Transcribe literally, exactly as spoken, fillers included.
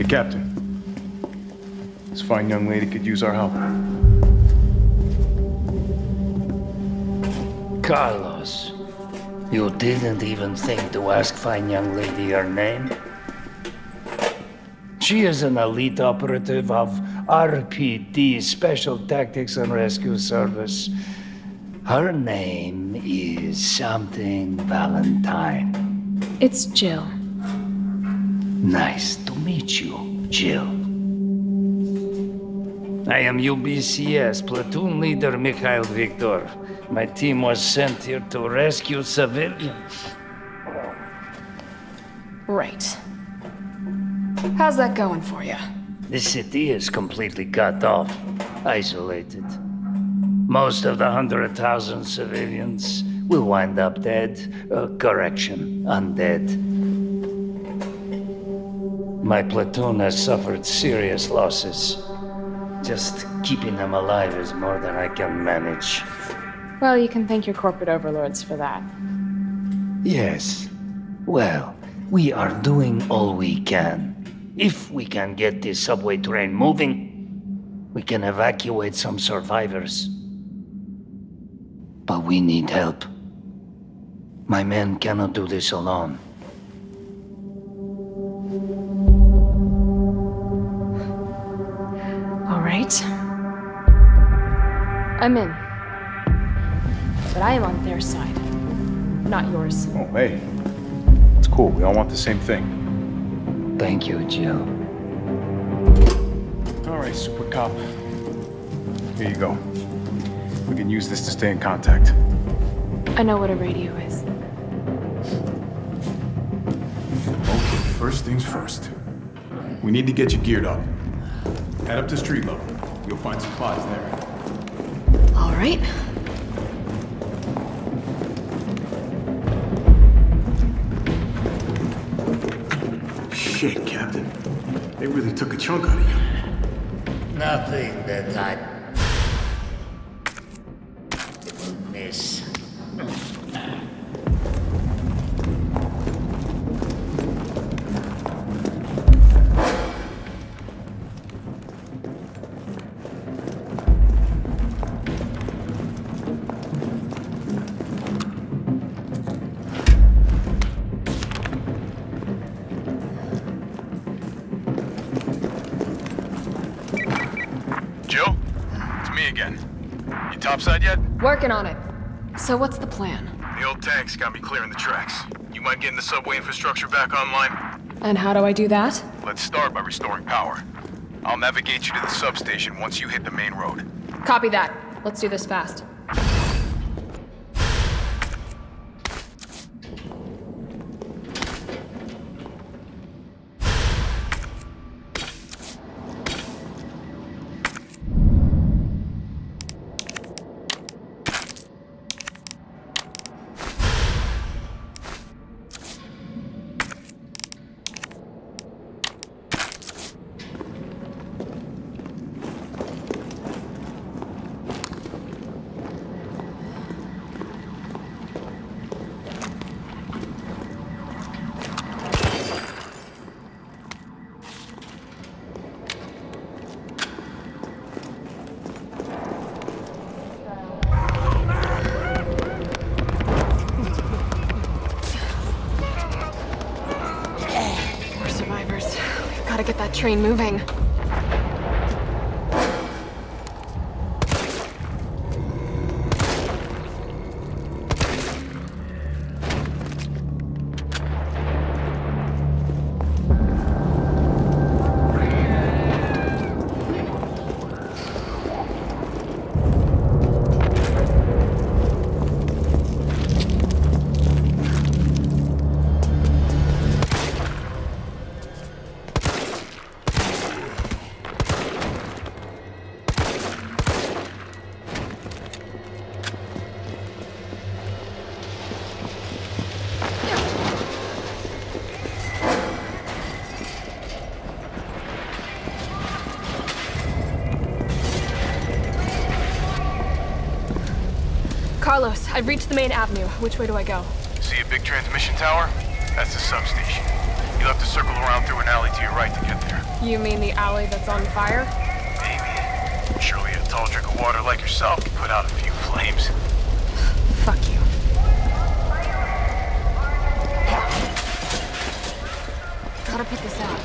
Captain, this fine young lady could use our help. Carlos, you didn't even think to ask fine young lady her name? She is an elite operative of R P D, Special Tactics and Rescue Service. Her name is something Valentine. It's Jill. Nice to meet you, Jill. I am U B C S Platoon Leader Mikhail Viktor. My team was sent here to rescue civilians. Right. How's that going for you? The city is completely cut off, isolated. Most of the hundred thousand civilians will wind up dead. Uh, correction, undead. My platoon has suffered serious losses. Just keeping them alive is more than I can manage. Well, you can thank your corporate overlords for that. Yes. Well, we are doing all we can. If we can get this subway train moving, we can evacuate some survivors. But we need help. My men cannot do this alone. All right. I'm in. But I am on their side, not yours. Oh, hey. It's cool. We all want the same thing. Thank you, Jill. All right, Super Cop. Here you go. We can use this to stay in contact. I know what a radio is. Okay, first things first. We need to get you geared up. Head up to street level. You'll find supplies there. All right. Shit, Captain. They really took a chunk out of you. Nothing that I didn't miss. Jill? It's me again. You topside yet? Working on it. So what's the plan? The old tanks got me clearing the tracks. You mind getting the subway infrastructure back online? And how do I do that? Let's start by restoring power. I'll navigate you to the substation once you hit the main road. Copy that. Let's do this fast. Gotta get that train moving. Carlos, I've reached the main avenue. Which way do I go? See a big transmission tower? That's the substation. You'll have to circle around through an alley to your right to get there. You mean the alley that's on fire? Maybe. Surely a tall drink of water like yourself can put out a few flames. Fuck you. Gotta put this out.